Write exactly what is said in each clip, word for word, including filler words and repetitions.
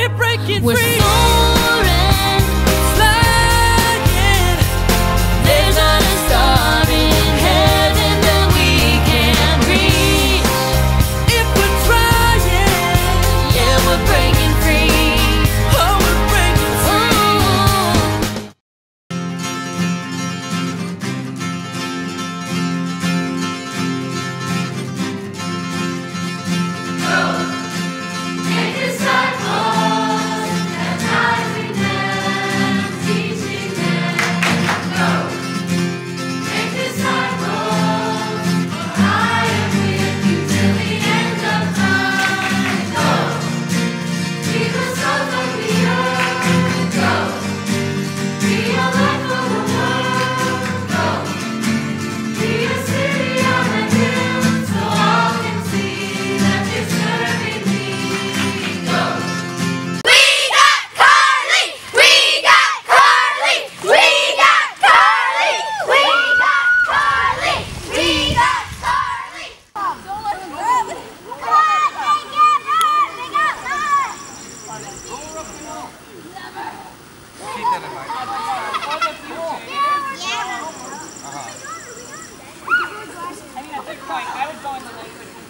we're breaking We're free. soaring, Flying. there's not a star in heaven that we can't reach. If we're trying, Yeah, we're breaking free. oh, we're breaking free. Make disciples, baptizing them, teaching them. Go. Make disciples, for I am with you till the end of time. Go. Be the salt of the earth. Go. Be a light for the world. Go. Be a city on a hill, so all can see that you're serving me. Go. We got Carly! We got Carly! We got Carly! We got Carly! We got Carly! Don't let them grab it! Come on! They get us! They got us! Keep that in mind. I mean, at this point, I would go in the lake with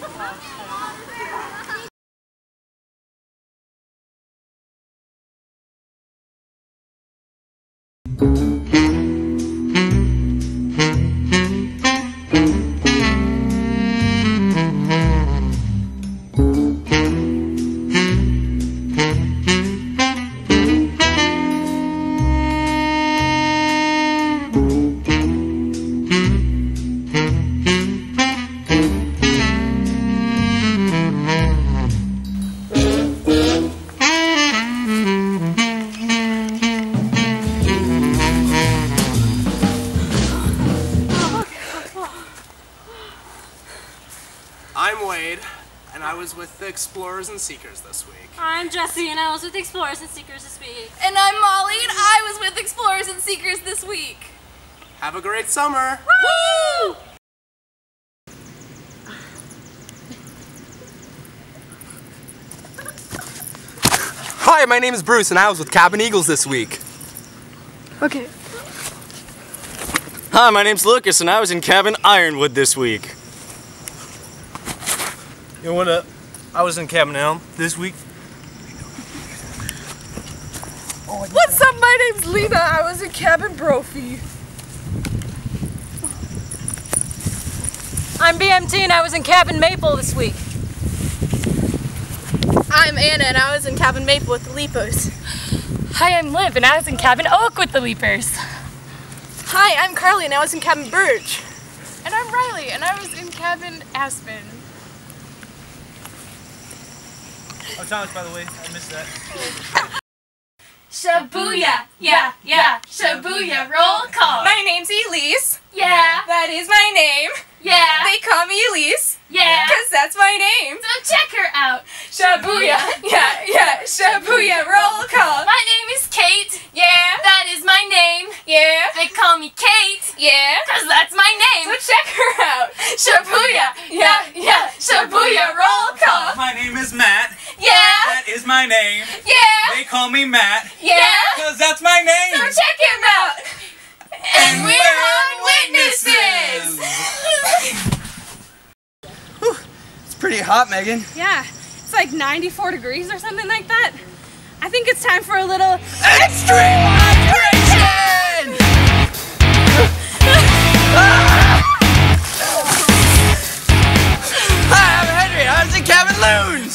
I'm Wade, and I was with the Explorers and Seekers this week. I'm Jessie, and I was with Explorers and Seekers this week. And I'm Molly, and I was with Explorers and Seekers this week. Have a great summer! Woo! Hi, my name is Bruce, and I was with Cabin Eagles this week. Okay. Hi, my name's Lucas, and I was in Cabin Ironwood this week. Yo, what up? I was in Cabin Elm this week. What's up? My name's Lena. I was in Cabin Brophy. I'm B M T, and I was in Cabin Maple this week. I'm Anna, and I was in Cabin Maple with the Leapers. Hi, I'm Liv, and I was in Cabin Oak with the Leapers. Hi, I'm Carly, and I was in Cabin Birch. And I'm Riley, and I was in Cabin Aspen. Oh, Thomas, by the way, I missed that. Shabuya, yeah, yeah, Shabuya, roll call. My name's Elise. Yeah, That is my name. yeah, They call me Elise, yeah. because that's my name. So check her out. Shabuya, yeah, yeah, Shabuya, roll call. My name is Kate. Yeah, That is my name. yeah, They call me Kate, yeah. cause that's my So name. check her out. Shabuya, yeah, yeah, Shabuya, roll call. My name is Matt. Yeah, That is my name. yeah, They call me Matt, yeah. because that's my name. So check him out. And we're on Witnesses. It's pretty hot, Megan. Yeah, it's like ninety-four degrees or something like that. I think it's time for a little Xtreme hydration! Hi, I'm Henry. I was in Cabin Loon.